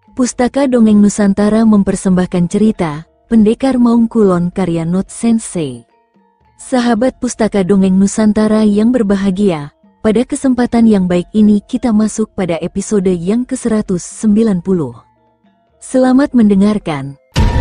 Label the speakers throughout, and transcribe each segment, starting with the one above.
Speaker 1: Pustaka Dongeng Nusantara mempersembahkan cerita Pendekar Maung Kulon karya Not Sensei. Sahabat Pustaka Dongeng Nusantara yang berbahagia, pada kesempatan yang baik ini kita masuk pada episode yang ke-190. Selamat mendengarkan.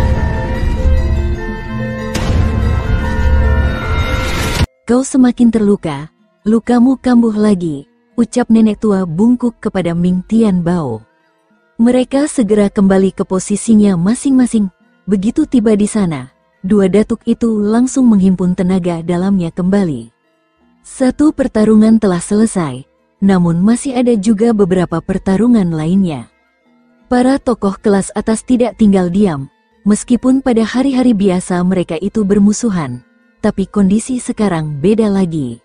Speaker 1: Kau semakin terluka, lukamu kambuh lagi, ucap nenek tua bungkuk kepada Ming Tian Bao. Mereka segera kembali ke posisinya masing-masing. Begitu tiba di sana, dua datuk itu langsung menghimpun tenaga dalamnya kembali. Satu pertarungan telah selesai, namun masih ada juga beberapa pertarungan lainnya. Para tokoh kelas atas tidak tinggal diam, meskipun pada hari-hari biasa mereka itu bermusuhan, tapi kondisi sekarang beda lagi.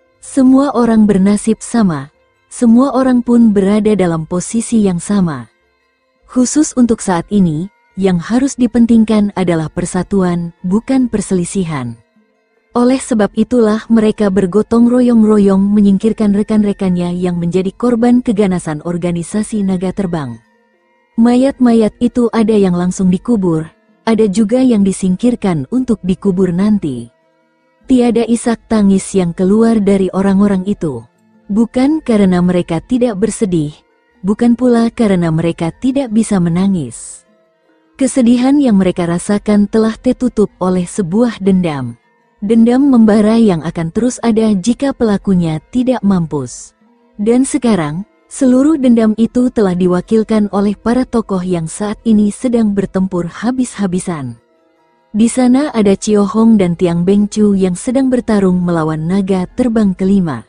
Speaker 1: Semua orang bernasib sama, semua orang pun berada dalam posisi yang sama. Khusus untuk saat ini, yang harus dipentingkan adalah persatuan, bukan perselisihan. Oleh sebab itulah mereka bergotong royong-royong menyingkirkan rekan-rekannya yang menjadi korban keganasan organisasi naga terbang. Mayat-mayat itu ada yang langsung dikubur, ada juga yang disingkirkan untuk dikubur nanti. Tiada isak tangis yang keluar dari orang-orang itu. Bukan karena mereka tidak bersedih, bukan pula karena mereka tidak bisa menangis. Kesedihan yang mereka rasakan telah tertutup oleh sebuah dendam. Dendam membara yang akan terus ada jika pelakunya tidak mampus. Dan sekarang, seluruh dendam itu telah diwakilkan oleh para tokoh yang saat ini sedang bertempur habis-habisan. Di sana ada Cio Hong dan Tiang Bengcu yang sedang bertarung melawan naga terbang kelima.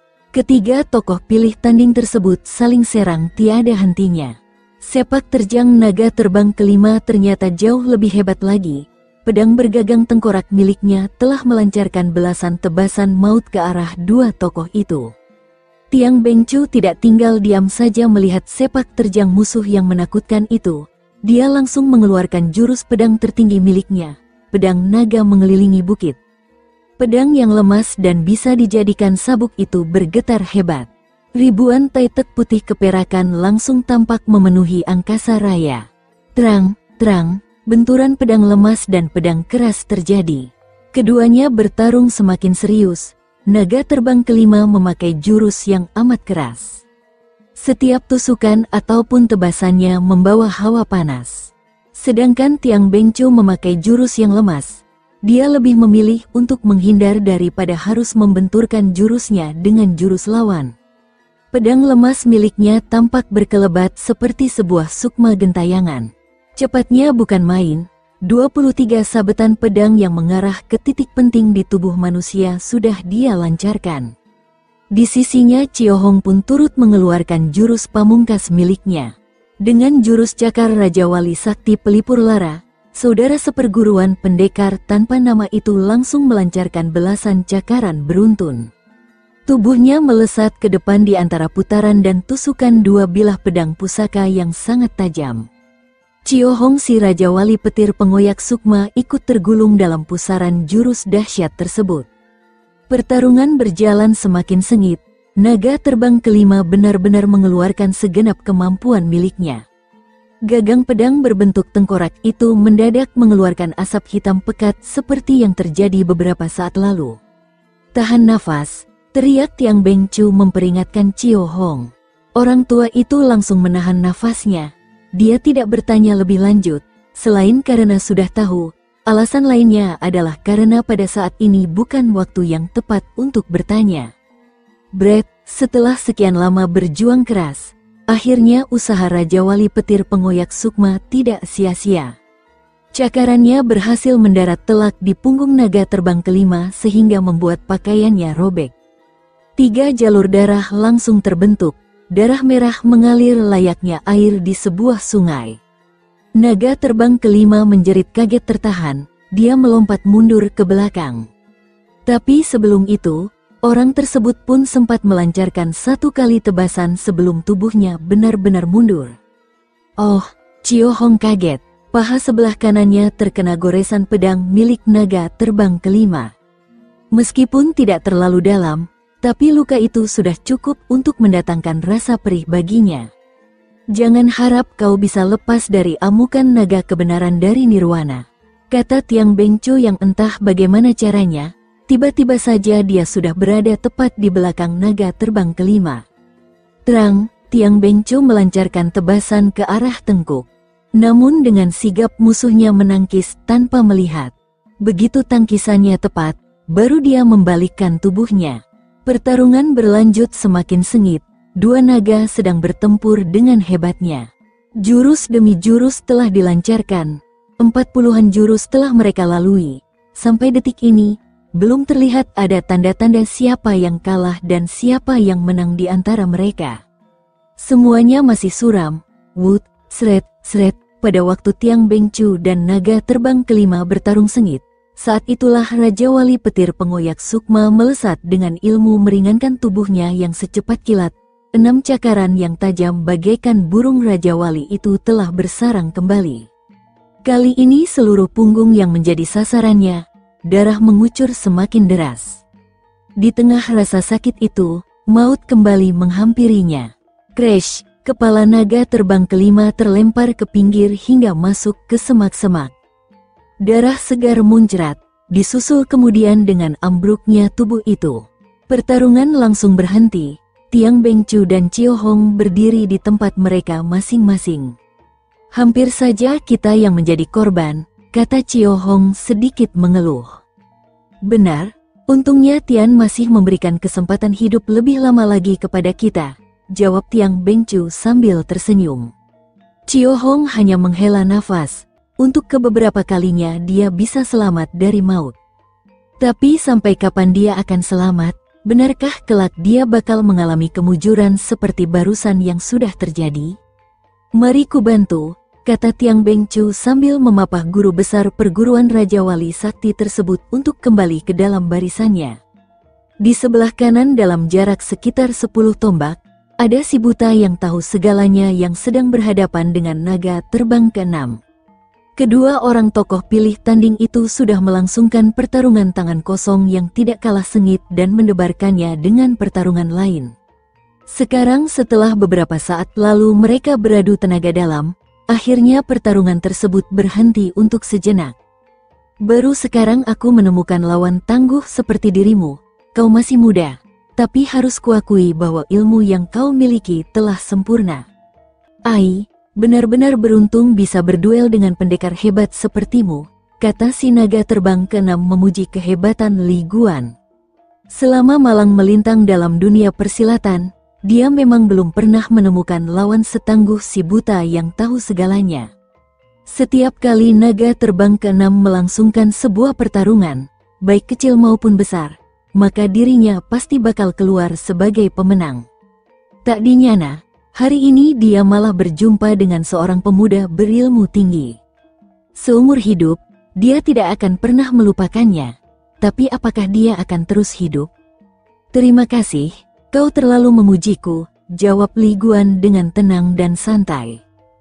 Speaker 1: Ketiga tokoh pilih tanding tersebut saling serang tiada hentinya. Sepak terjang naga terbang kelima ternyata jauh lebih hebat lagi. Pedang bergagang tengkorak miliknya telah melancarkan belasan tebasan maut ke arah dua tokoh itu. Tiang Bengcu tidak tinggal diam saja melihat sepak terjang musuh yang menakutkan itu. Dia langsung mengeluarkan jurus pedang tertinggi miliknya, pedang naga mengelilingi bukit. Pedang yang lemas dan bisa dijadikan sabuk itu bergetar hebat. Ribuan taitek putih keperakan langsung tampak memenuhi angkasa raya. Terang, benturan pedang lemas dan pedang keras terjadi. Keduanya bertarung semakin serius. Naga terbang kelima memakai jurus yang amat keras. Setiap tusukan ataupun tebasannya membawa hawa panas. Sedangkan Tiang Bengcu memakai jurus yang lemas. Dia lebih memilih untuk menghindar daripada harus membenturkan jurusnya dengan jurus lawan. Pedang lemas miliknya tampak berkelebat seperti sebuah sukma gentayangan. Cepatnya bukan main, 23 sabetan pedang yang mengarah ke titik penting di tubuh manusia sudah dia lancarkan. Di sisinya Cio Hong pun turut mengeluarkan jurus pamungkas miliknya. Dengan jurus cakar Raja Wali Sakti Pelipur Lara, saudara seperguruan pendekar tanpa nama itu langsung melancarkan belasan cakaran beruntun. Tubuhnya melesat ke depan di antara putaran dan tusukan dua bilah pedang pusaka yang sangat tajam. Cio Hong si Raja Wali Petir Pengoyak Sukma ikut tergulung dalam pusaran jurus dahsyat tersebut. Pertarungan berjalan semakin sengit, naga terbang kelima benar-benar mengeluarkan segenap kemampuan miliknya. Gagang pedang berbentuk tengkorak itu mendadak mengeluarkan asap hitam pekat seperti yang terjadi beberapa saat lalu. Tahan nafas, teriak Tiang Bengcu memperingatkan Cio Hong. Orang tua itu langsung menahan nafasnya. Dia tidak bertanya lebih lanjut, selain karena sudah tahu, alasan lainnya adalah karena pada saat ini bukan waktu yang tepat untuk bertanya. Brett, setelah sekian lama berjuang keras, akhirnya usaha Raja Wali Petir Pengoyak Sukma tidak sia-sia. Cakarannya berhasil mendarat telak di punggung naga terbang kelima sehingga membuat pakaiannya robek. 3 jalur darah langsung terbentuk, darah merah mengalir layaknya air di sebuah sungai. Naga terbang kelima menjerit kaget tertahan, dia melompat mundur ke belakang. Tapi sebelum itu, orang tersebut pun sempat melancarkan 1 kali tebasan sebelum tubuhnya benar-benar mundur. Oh, Cio Hong kaget, paha sebelah kanannya terkena goresan pedang milik naga terbang kelima. Meskipun tidak terlalu dalam, tapi luka itu sudah cukup untuk mendatangkan rasa perih baginya. Jangan harap kau bisa lepas dari amukan naga kebenaran dari nirwana, kata Tiang Bengcu yang entah bagaimana caranya, tiba-tiba saja dia sudah berada tepat di belakang naga terbang kelima. Terang, Tiang Bengcu melancarkan tebasan ke arah tengkuk. Namun dengan sigap musuhnya menangkis tanpa melihat. Begitu tangkisannya tepat, baru dia membalikkan tubuhnya. Pertarungan berlanjut semakin sengit. Dua naga sedang bertempur dengan hebatnya. Jurus demi jurus telah dilancarkan. 40-an jurus telah mereka lalui. Sampai detik ini, belum terlihat ada tanda-tanda siapa yang kalah dan siapa yang menang di antara mereka. Semuanya masih suram. Wut, sret, sret, pada waktu Tiang Bengcu dan naga terbang kelima bertarung sengit. Saat itulah Raja Wali Petir Pengoyak Sukma melesat dengan ilmu meringankan tubuhnya yang secepat kilat. 6 cakaran yang tajam bagaikan burung Raja Wali itu telah bersarang kembali. Kali ini seluruh punggung yang menjadi sasarannya, darah mengucur semakin deras. Di tengah rasa sakit itu, maut kembali menghampirinya. Crash, kepala naga terbang kelima terlempar ke pinggir hingga masuk ke semak-semak. Darah segar muncrat, disusul kemudian dengan ambruknya tubuh itu. Pertarungan langsung berhenti. Tiang Bengcu dan Cio Hong berdiri di tempat mereka masing-masing. Hampir saja kita yang menjadi korban, kata Cio Hong sedikit mengeluh. Benar, untungnya Tian masih memberikan kesempatan hidup lebih lama lagi kepada kita, jawab Tiang Bengcu sambil tersenyum. Cio Hong hanya menghela nafas, untuk ke beberapa kalinya dia bisa selamat dari maut. Tapi sampai kapan dia akan selamat? Benarkah kelak dia bakal mengalami kemujuran seperti barusan yang sudah terjadi? Mari ku bantu, kata Tiang Bengcu sambil memapah guru besar perguruan Raja Wali Sakti tersebut untuk kembali ke dalam barisannya. Di sebelah kanan dalam jarak sekitar 10 tombak, ada si buta yang tahu segalanya yang sedang berhadapan dengan naga terbang ke-6. Kedua orang tokoh pilih tanding itu sudah melangsungkan pertarungan tangan kosong yang tidak kalah sengit dan mendebarkannya dengan pertarungan lain. Sekarang setelah beberapa saat lalu mereka beradu tenaga dalam, akhirnya pertarungan tersebut berhenti untuk sejenak. Baru sekarang aku menemukan lawan tangguh seperti dirimu, kau masih muda, tapi harus kuakui bahwa ilmu yang kau miliki telah sempurna. Ai, benar-benar beruntung bisa berduel dengan pendekar hebat sepertimu, kata si naga terbang ke-6 memuji kehebatan Li Guan. Selama malang melintang dalam dunia persilatan, dia memang belum pernah menemukan lawan setangguh si buta yang tahu segalanya. Setiap kali naga terbang ke-6 melangsungkan sebuah pertarungan, baik kecil maupun besar, maka dirinya pasti bakal keluar sebagai pemenang. Tak dinyana, hari ini dia malah berjumpa dengan seorang pemuda berilmu tinggi. Seumur hidup, dia tidak akan pernah melupakannya. Tapi apakah dia akan terus hidup? Terima kasih, kau terlalu memujiku, jawab Li Guan dengan tenang dan santai.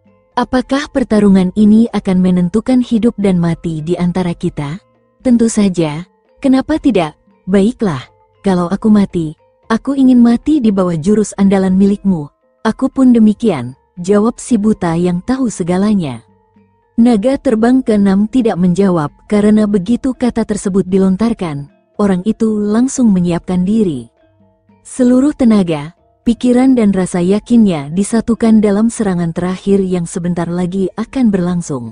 Speaker 1: Apakah pertarungan ini akan menentukan hidup dan mati di antara kita? Tentu saja, kenapa tidak? Baiklah, kalau aku mati, aku ingin mati di bawah jurus andalan milikmu. Aku pun demikian, jawab si buta yang tahu segalanya. Naga terbang ke-6 tidak menjawab karena begitu kata tersebut dilontarkan, orang itu langsung menyiapkan diri. Seluruh tenaga, pikiran dan rasa yakinnya disatukan dalam serangan terakhir yang sebentar lagi akan berlangsung.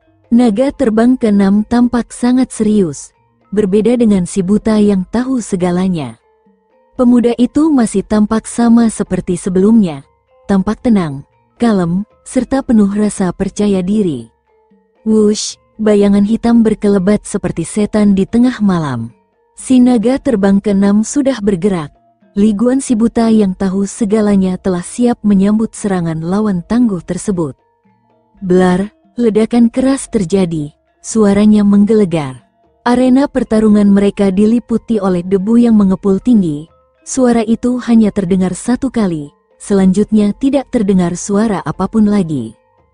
Speaker 1: Naga terbang ke-6 tampak sangat serius, berbeda dengan si buta yang tahu segalanya. Pemuda itu masih tampak sama seperti sebelumnya. Tampak tenang, kalem, serta penuh rasa percaya diri. Wush, bayangan hitam berkelebat seperti setan di tengah malam. Si naga terbang ke-6 sudah bergerak. Li Guan si buta yang tahu segalanya telah siap menyambut serangan lawan tangguh tersebut. Blar, ledakan keras terjadi, suaranya menggelegar. Arena pertarungan mereka diliputi oleh debu yang mengepul tinggi. Suara itu hanya terdengar satu kali. Selanjutnya tidak terdengar suara apapun lagi.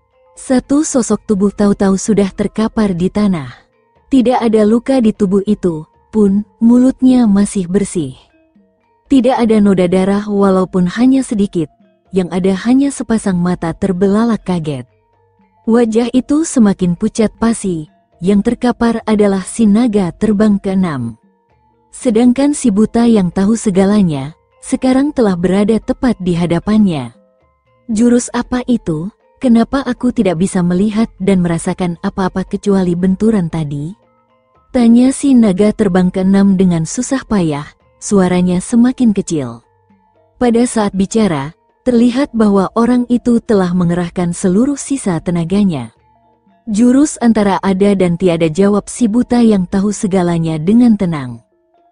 Speaker 1: Satu sosok tubuh tahu-tahu sudah terkapar di tanah. Tidak ada luka di tubuh itu, pun mulutnya masih bersih. Tidak ada noda darah walaupun hanya sedikit. yang ada hanya sepasang mata terbelalak kaget. Wajah itu semakin pucat pasi, yang terkapar adalah si naga terbang ke-6. Sedangkan si buta yang tahu segalanya, sekarang telah berada tepat di hadapannya. Jurus apa itu? Kenapa aku tidak bisa melihat dan merasakan apa-apa kecuali benturan tadi? Tanya si naga terbang ke-6 dengan susah payah, suaranya semakin kecil. Pada saat bicara, terlihat bahwa orang itu telah mengerahkan seluruh sisa tenaganya. Jurus antara ada dan tiada, jawab si buta yang tahu segalanya dengan tenang.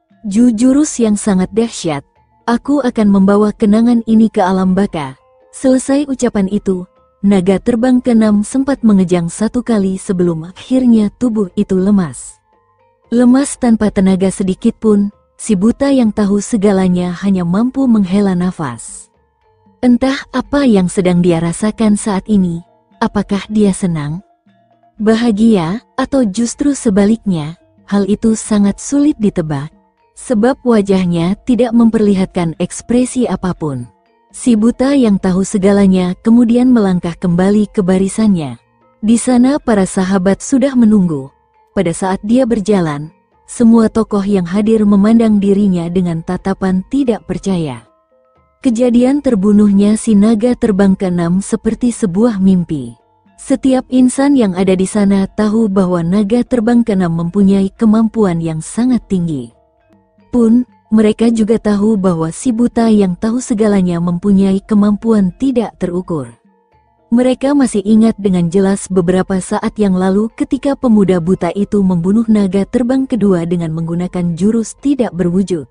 Speaker 1: Jurus yang sangat dahsyat. Aku akan membawa kenangan ini ke alam baka. Selesai ucapan itu, naga terbang ke-6 sempat mengejang satu kali sebelum akhirnya tubuh itu lemas. Lemas tanpa tenaga sedikit pun, si buta yang tahu segalanya hanya mampu menghela nafas. Entah apa yang sedang dia rasakan saat ini. Apakah dia senang, bahagia, atau justru sebaliknya? Hal itu sangat sulit ditebak, sebab wajahnya tidak memperlihatkan ekspresi apapun. Si buta yang tahu segalanya kemudian melangkah kembali ke barisannya. Di sana para sahabat sudah menunggu. Pada saat dia berjalan, semua tokoh yang hadir memandang dirinya dengan tatapan tidak percaya. Kejadian terbunuhnya si naga terbang ke-6 seperti sebuah mimpi. Setiap insan yang ada di sana tahu bahwa naga terbang ke-6 mempunyai kemampuan yang sangat tinggi. Pun, mereka juga tahu bahwa si buta yang tahu segalanya mempunyai kemampuan tidak terukur. Mereka masih ingat dengan jelas beberapa saat yang lalu ketika pemuda buta itu membunuh naga terbang kedua dengan menggunakan jurus tidak berwujud.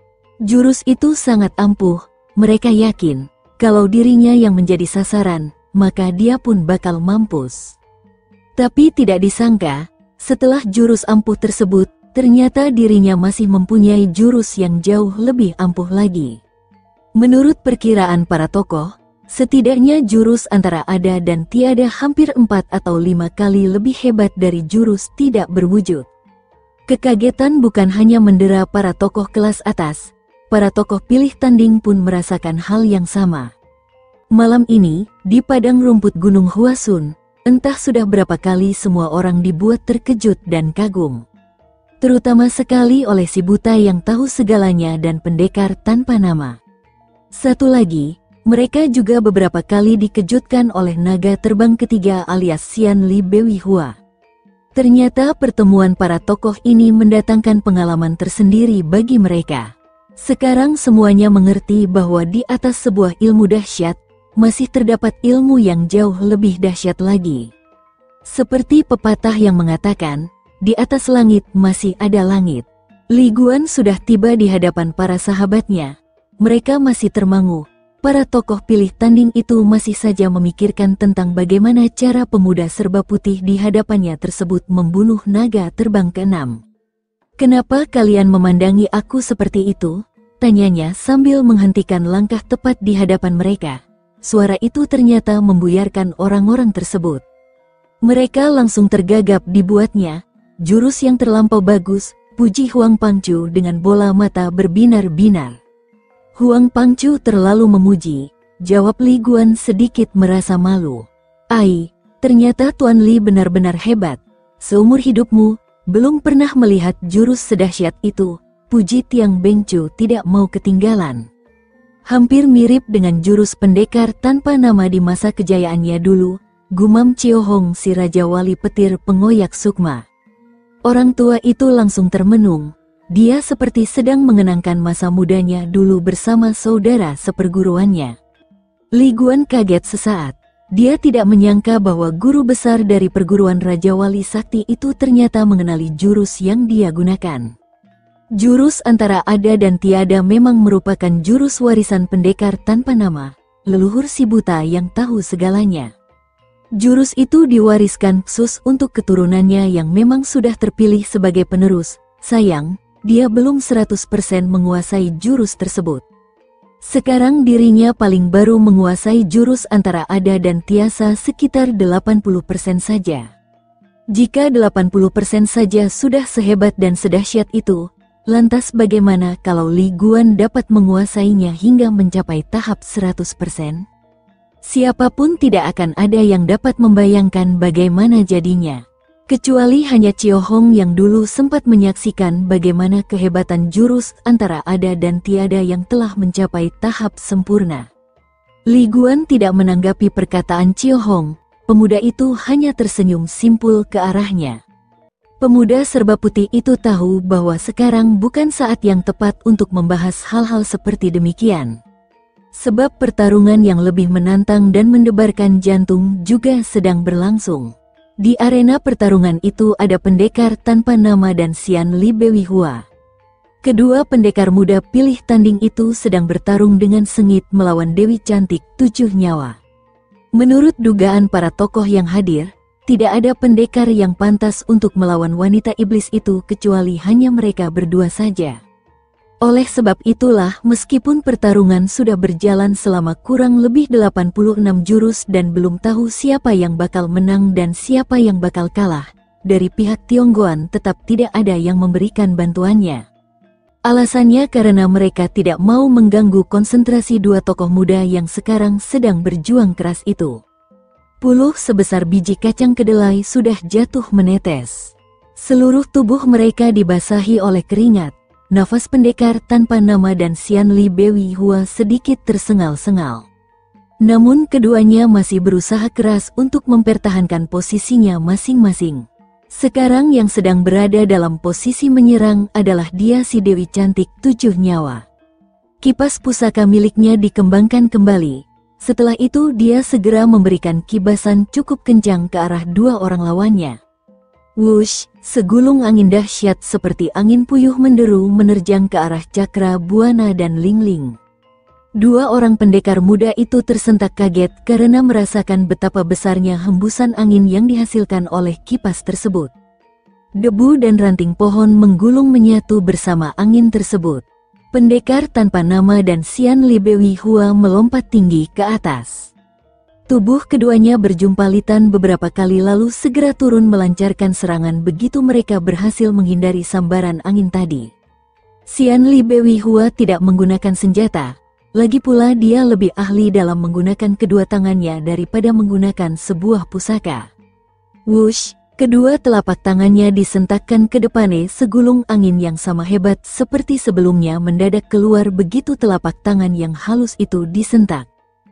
Speaker 1: Jurus itu sangat ampuh, mereka yakin kalau dirinya yang menjadi sasaran, maka dia pun bakal mampus. Tapi tidak disangka, setelah jurus ampuh tersebut, ternyata dirinya masih mempunyai jurus yang jauh lebih ampuh lagi. Menurut perkiraan para tokoh, setidaknya jurus antara ada dan tiada hampir 4 atau 5 kali lebih hebat dari jurus tidak berwujud. Kekagetan bukan hanya mendera para tokoh kelas atas, para tokoh pilih tanding pun merasakan hal yang sama. Malam ini, di padang rumput Gunung Huasun, entah sudah berapa kali semua orang dibuat terkejut dan kagum. Terutama sekali oleh si buta yang tahu segalanya dan pendekar tanpa nama. Satu lagi, mereka juga beberapa kali dikejutkan oleh naga terbang ketiga alias Xian Li Bewi Hua. Ternyata pertemuan para tokoh ini mendatangkan pengalaman tersendiri bagi mereka. Sekarang semuanya mengerti bahwa di atas sebuah ilmu dahsyat, masih terdapat ilmu yang jauh lebih dahsyat lagi. Seperti pepatah yang mengatakan, di atas langit masih ada langit. Li Guan sudah tiba di hadapan para sahabatnya. Mereka masih termangu. Para tokoh pilih tanding itu masih saja memikirkan tentang bagaimana cara pemuda serba putih di hadapannya tersebut membunuh naga terbang ke-6. Kenapa kalian memandangi aku seperti itu? Tanyanya sambil menghentikan langkah tepat di hadapan mereka. Suara itu ternyata membuyarkan orang-orang tersebut. Mereka langsung tergagap dibuatnya. Jurus yang terlampau bagus, puji Huang Pangcu dengan bola mata berbinar-binar. Huang Pangcu terlalu memuji, jawab Li Guan sedikit merasa malu. Ai, ternyata Tuan Li benar-benar hebat. Seumur hidupmu, belum pernah melihat jurus sedahsyat itu, puji Tiang Bengcu tidak mau ketinggalan. Hampir mirip dengan jurus pendekar tanpa nama di masa kejayaannya dulu, gumam Cio Hong si Raja Wali Petir Pengoyak Sukma. Orang tua itu langsung termenung. Dia seperti sedang mengenangkan masa mudanya dulu bersama saudara seperguruannya. Li Guan kaget sesaat. Dia tidak menyangka bahwa guru besar dari perguruan Raja Wali Sakti itu ternyata mengenali jurus yang dia gunakan. Jurus antara ada dan tiada memang merupakan jurus warisan pendekar tanpa nama, leluhur si buta yang tahu segalanya. Jurus itu diwariskan khusus untuk keturunannya yang memang sudah terpilih sebagai penerus. Sayang, dia belum 100% menguasai jurus tersebut. Sekarang dirinya paling baru menguasai jurus antara ada dan tiasa sekitar 80% saja. Jika 80% saja sudah sehebat dan sedahsyat itu, lantas bagaimana kalau Li Guan dapat menguasainya hingga mencapai tahap 100%? Siapapun tidak akan ada yang dapat membayangkan bagaimana jadinya. Kecuali hanya Cio Hong yang dulu sempat menyaksikan bagaimana kehebatan jurus antara ada dan tiada yang telah mencapai tahap sempurna. Li Guan tidak menanggapi perkataan Cio Hong, pemuda itu hanya tersenyum simpul ke arahnya. Pemuda serba putih itu tahu bahwa sekarang bukan saat yang tepat untuk membahas hal-hal seperti demikian. Sebab pertarungan yang lebih menantang dan mendebarkan jantung juga sedang berlangsung. Di arena pertarungan itu ada pendekar tanpa nama dan Xian Li Bewi Hua. Kedua pendekar muda pilih tanding itu sedang bertarung dengan sengit melawan Dewi Cantik 7 nyawa. Menurut dugaan para tokoh yang hadir, tidak ada pendekar yang pantas untuk melawan wanita iblis itu kecuali hanya mereka berdua saja. Oleh sebab itulah meskipun pertarungan sudah berjalan selama kurang lebih 86 jurus dan belum tahu siapa yang bakal menang dan siapa yang bakal kalah, dari pihak Tionggoan tetap tidak ada yang memberikan bantuannya. Alasannya karena mereka tidak mau mengganggu konsentrasi dua tokoh muda yang sekarang sedang berjuang keras itu. Puluh sebesar biji kacang kedelai sudah jatuh menetes. Seluruh tubuh mereka dibasahi oleh keringat. Nafas pendekar tanpa nama dan Xian Li Bewi Hua sedikit tersengal-sengal. Namun keduanya masih berusaha keras untuk mempertahankan posisinya masing-masing. Sekarang yang sedang berada dalam posisi menyerang adalah dia si Dewi Cantik 7 nyawa. Kipas pusaka miliknya dikembangkan kembali. Setelah itu dia segera memberikan kibasan cukup kencang ke arah dua orang lawannya. Wush, segulung angin dahsyat seperti angin puyuh menderu menerjang ke arah Cakra Buana dan Ling Ling. Dua orang pendekar muda itu tersentak kaget karena merasakan betapa besarnya hembusan angin yang dihasilkan oleh kipas tersebut. Debu dan ranting pohon menggulung menyatu bersama angin tersebut. Pendekar tanpa nama dan Xian Li Bewi Hua melompat tinggi ke atas. Tubuh keduanya berjumpalitan beberapa kali lalu segera turun melancarkan serangan begitu mereka berhasil menghindari sambaran angin tadi. Xian Li Bewi Hua tidak menggunakan senjata, lagi pula dia lebih ahli dalam menggunakan kedua tangannya daripada menggunakan sebuah pusaka. Wush! Kedua telapak tangannya disentakkan ke depannya segulung angin yang sama hebat seperti sebelumnya mendadak keluar begitu telapak tangan yang halus itu disentak.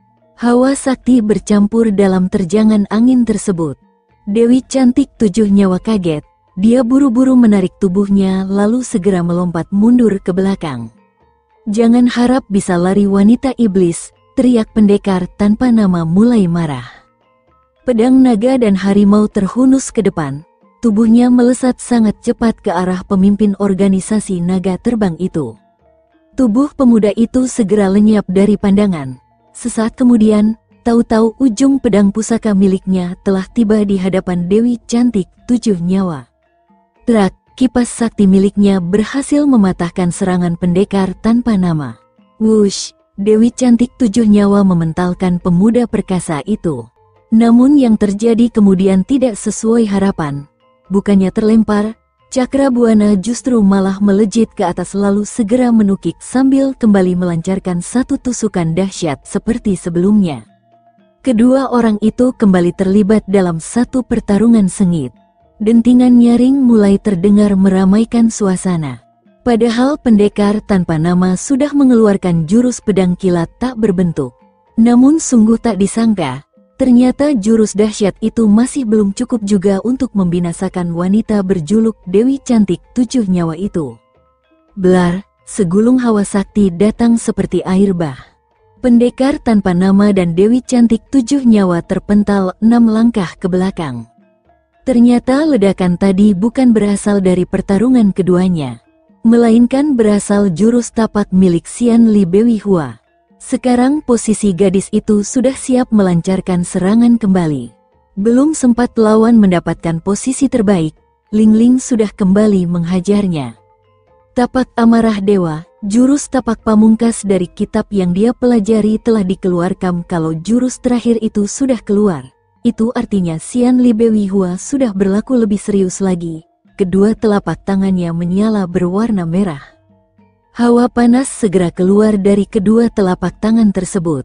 Speaker 1: Hawa sakti bercampur dalam terjangan angin tersebut. Dewi Cantik 7 nyawa kaget, dia buru-buru menarik tubuhnya lalu segera melompat mundur ke belakang. Jangan harap bisa lari wanita iblis, teriak pendekar tanpa nama mulai marah. Pedang naga dan harimau terhunus ke depan, tubuhnya melesat sangat cepat ke arah pemimpin organisasi naga terbang itu. Tubuh pemuda itu segera lenyap dari pandangan. Sesaat kemudian, tahu-tahu ujung pedang pusaka miliknya telah tiba di hadapan Dewi Cantik 7 nyawa. Trak, kipas sakti miliknya berhasil mematahkan serangan pendekar tanpa nama. Wush, Dewi Cantik 7 nyawa mementalkan pemuda perkasa itu. Namun yang terjadi kemudian tidak sesuai harapan. Bukannya terlempar, Cakra Buana justru malah melejit ke atas lalu segera menukik sambil kembali melancarkan satu tusukan dahsyat seperti sebelumnya. Kedua orang itu kembali terlibat dalam satu pertarungan sengit. Dentingan nyaring mulai terdengar meramaikan suasana. Padahal pendekar tanpa nama sudah mengeluarkan jurus pedang kilat tak berbentuk. Namun sungguh tak disangka, ternyata jurus dahsyat itu masih belum cukup juga untuk membinasakan wanita berjuluk Dewi Cantik 7 nyawa itu. Blar, segulung hawa sakti datang seperti air bah. Pendekar tanpa nama dan Dewi Cantik 7 nyawa terpental 6 langkah ke belakang. Ternyata ledakan tadi bukan berasal dari pertarungan keduanya, melainkan berasal jurus tapak milik Xian Li Bewi Hua. Sekarang posisi gadis itu sudah siap melancarkan serangan kembali. Belum sempat lawan mendapatkan posisi terbaik, Ling Ling sudah kembali menghajarnya. Tapak amarah dewa, jurus tapak pamungkas dari kitab yang dia pelajari telah dikeluarkan. Kalau jurus terakhir itu sudah keluar, itu artinya Xian Li Bewi Hua sudah berlaku lebih serius lagi. Kedua telapak tangannya menyala berwarna merah. Hawa panas segera keluar dari kedua telapak tangan tersebut.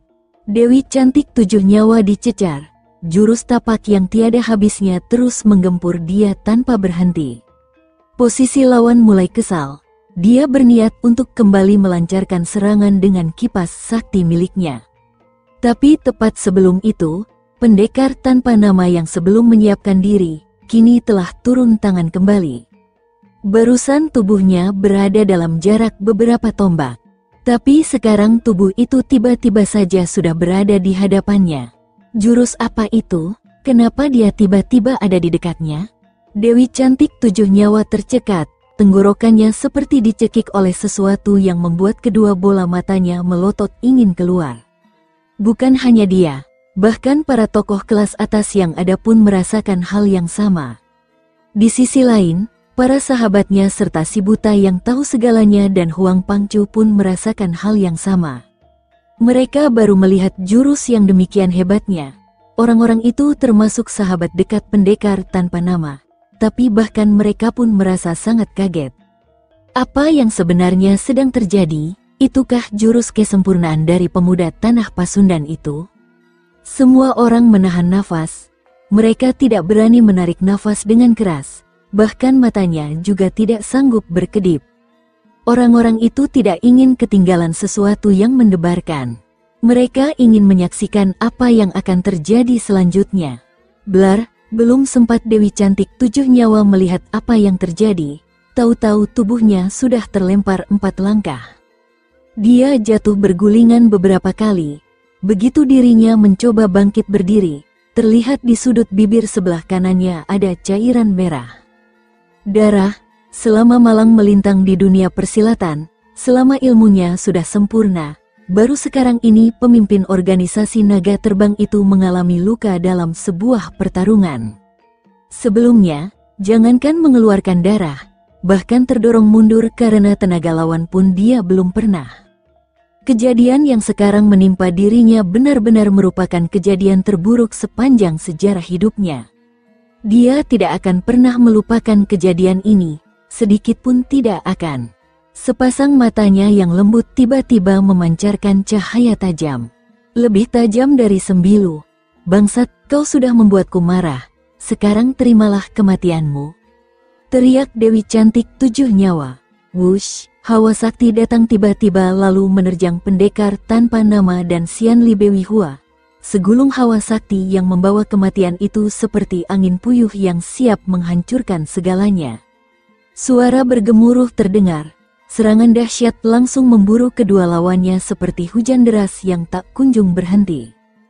Speaker 1: Dewi Cantik Tujuh Nyawa dicecar. Jurus tapak yang tiada habisnya terus menggempur dia tanpa berhenti. Posisi lawan mulai kesal. Dia berniat untuk kembali melancarkan serangan dengan kipas sakti miliknya. Tapi tepat sebelum itu, pendekar tanpa nama yang sebelum menyiapkan diri, kini telah turun tangan kembali. Barusan tubuhnya berada dalam jarak beberapa tombak. Tapi sekarang tubuh itu tiba-tiba saja sudah berada di hadapannya. Jurus apa itu? Kenapa dia tiba-tiba ada di dekatnya? Dewi Cantik Tujuh Nyawa tercekat, tenggorokannya seperti dicekik oleh sesuatu yang membuat kedua bola matanya melotot ingin keluar. Bukan hanya dia, bahkan para tokoh kelas atas yang ada pun merasakan hal yang sama. Di sisi lain, para sahabatnya serta si buta yang tahu segalanya dan Huang Pangcu pun merasakan hal yang sama. Mereka baru melihat jurus yang demikian hebatnya. Orang-orang itu termasuk sahabat dekat pendekar tanpa nama. Tapi bahkan mereka pun merasa sangat kaget. Apa yang sebenarnya sedang terjadi? Itukah jurus kesempurnaan dari pemuda tanah Pasundan itu? Semua orang menahan nafas. Mereka tidak berani menarik nafas dengan keras. Bahkan matanya juga tidak sanggup berkedip. Orang-orang itu tidak ingin ketinggalan sesuatu yang mendebarkan. Mereka ingin menyaksikan apa yang akan terjadi selanjutnya. Blar, belum sempat Dewi Cantik Tujuh Nyawa melihat apa yang terjadi, tahu-tahu tubuhnya sudah terlempar 4 langkah. Dia jatuh bergulingan beberapa kali. Begitu dirinya mencoba bangkit berdiri, terlihat di sudut bibir sebelah kanannya ada cairan merah. Darah, selama malang melintang di dunia persilatan, selama ilmunya sudah sempurna, baru sekarang ini pemimpin organisasi naga terbang itu mengalami luka dalam sebuah pertarungan. Sebelumnya, jangankan mengeluarkan darah, bahkan terdorong mundur karena tenaga lawan pun dia belum pernah. Kejadian yang sekarang menimpa dirinya benar-benar merupakan kejadian terburuk sepanjang sejarah hidupnya. Dia tidak akan pernah melupakan kejadian ini, sedikit pun tidak akan. Sepasang matanya yang lembut tiba-tiba memancarkan cahaya tajam. Lebih tajam dari sembilu. Bangsat, kau sudah membuatku marah. Sekarang terimalah kematianmu. Teriak Dewi Cantik Tujuh Nyawa. Wush, hawa sakti datang tiba-tiba lalu menerjang pendekar tanpa nama dan Xian Li Bewi Hua. Segulung hawa sakti yang membawa kematian itu seperti angin puyuh yang siap menghancurkan segalanya. Suara bergemuruh terdengar. Serangan dahsyat langsung memburu kedua lawannya seperti hujan deras yang tak kunjung berhenti.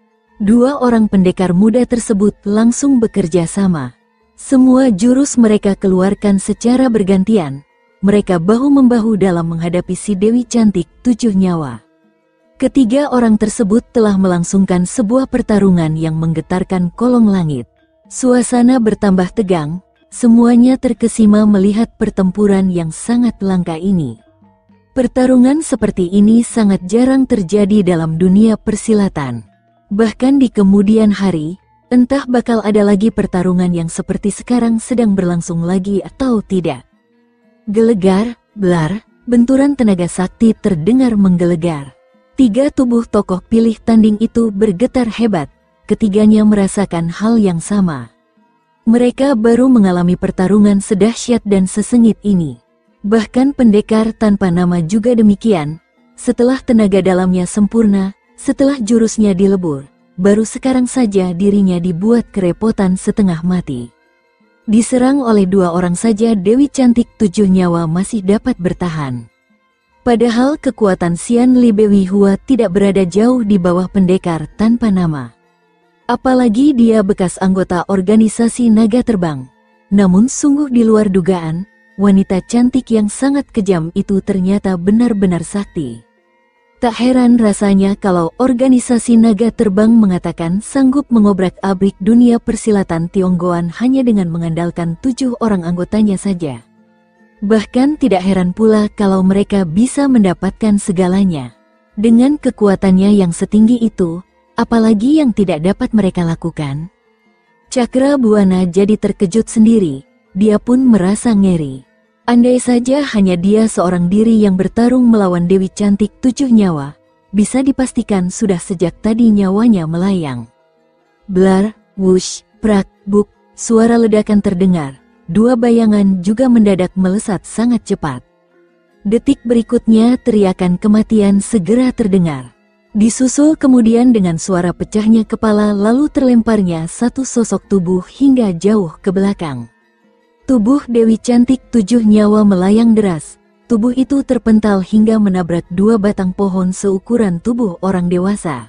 Speaker 1: Dua orang pendekar muda tersebut langsung bekerja sama. Semua jurus mereka keluarkan secara bergantian. Mereka bahu-membahu dalam menghadapi si Dewi Cantik Tujuh Nyawa. Ketiga orang tersebut telah melangsungkan sebuah pertarungan yang menggetarkan kolong langit. Suasana bertambah tegang, semuanya terkesima melihat pertempuran yang sangat langka ini. Pertarungan seperti ini sangat jarang terjadi dalam dunia persilatan. Bahkan di kemudian hari, entah bakal ada lagi pertarungan yang seperti sekarang sedang berlangsung lagi atau tidak. Gelegar, blar, benturan tenaga sakti terdengar menggelegar. 3 tubuh tokoh pilih tanding itu bergetar hebat, ketiganya merasakan hal yang sama. Mereka baru mengalami pertarungan sedahsyat dan sesengit ini. Bahkan pendekar tanpa nama juga demikian, setelah tenaga dalamnya sempurna, setelah jurusnya dilebur, baru sekarang saja dirinya dibuat kerepotan setengah mati. Diserang oleh 2 orang saja Dewi Cantik Tujuh Nyawa masih dapat bertahan. Padahal kekuatan Xian Li Bewi Hua tidak berada jauh di bawah pendekar tanpa nama. Apalagi dia bekas anggota organisasi naga terbang. Namun sungguh di luar dugaan, wanita cantik yang sangat kejam itu ternyata benar-benar sakti. Tak heran rasanya kalau organisasi naga terbang mengatakan sanggup mengobrak-abrik dunia persilatan Tionggoan hanya dengan mengandalkan 7 orang anggotanya saja. Bahkan tidak heran pula kalau mereka bisa mendapatkan segalanya. Dengan kekuatannya yang setinggi itu, apalagi yang tidak dapat mereka lakukan? Cakra Buana jadi terkejut sendiri, dia pun merasa ngeri. Andai saja hanya dia seorang diri yang bertarung melawan Dewi Cantik Tujuh Nyawa, bisa dipastikan sudah sejak tadi nyawanya melayang. Blar, wush, prak, buk, suara ledakan terdengar. Dua bayangan juga mendadak melesat sangat cepat. Detik berikutnya teriakan kematian segera terdengar. Disusul kemudian dengan suara pecahnya kepala lalu terlemparnya satu sosok tubuh hingga jauh ke belakang. Tubuh Dewi Cantik 7 nyawa melayang deras. Tubuh itu terpental hingga menabrak 2 batang pohon seukuran tubuh orang dewasa.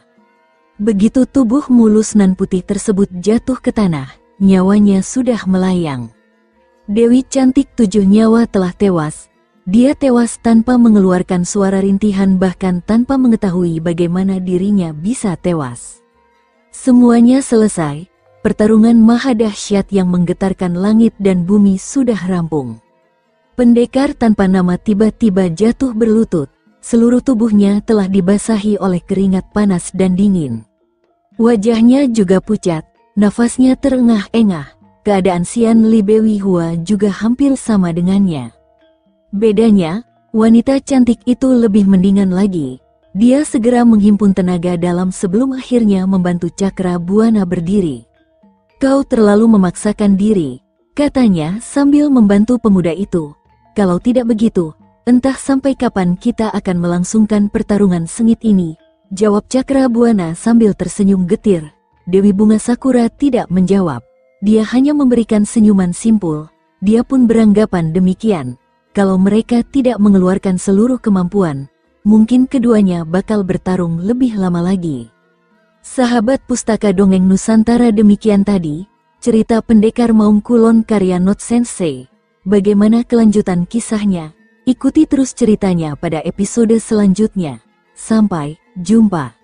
Speaker 1: Begitu tubuh mulus nan putih tersebut jatuh ke tanah, nyawanya sudah melayang. Dewi Cantik 7 nyawa telah tewas. Dia tewas tanpa mengeluarkan suara rintihan bahkan tanpa mengetahui bagaimana dirinya bisa tewas. Semuanya selesai, pertarungan maha dahsyat yang menggetarkan langit dan bumi sudah rampung. Pendekar tanpa nama tiba-tiba jatuh berlutut, seluruh tubuhnya telah dibasahi oleh keringat panas dan dingin. Wajahnya juga pucat, nafasnya terengah-engah. Keadaan Xian Li Bewi Hua juga hampir sama dengannya. Bedanya, wanita cantik itu lebih mendingan lagi. Dia segera menghimpun tenaga dalam sebelum akhirnya membantu Cakra Buana berdiri. "Kau terlalu memaksakan diri," katanya sambil membantu pemuda itu. "Kalau tidak begitu, entah sampai kapan kita akan melangsungkan pertarungan sengit ini," jawab Cakra Buana sambil tersenyum getir. Dewi Bunga Sakura tidak menjawab. Dia hanya memberikan senyuman simpul. Dia pun beranggapan demikian. Kalau mereka tidak mengeluarkan seluruh kemampuan, mungkin keduanya bakal bertarung lebih lama lagi. Sahabat Pustaka Dongeng Nusantara, demikian tadi cerita Pendekar Maung Kulon karya Not Sensei. Bagaimana kelanjutan kisahnya? Ikuti terus ceritanya pada episode selanjutnya. Sampai jumpa.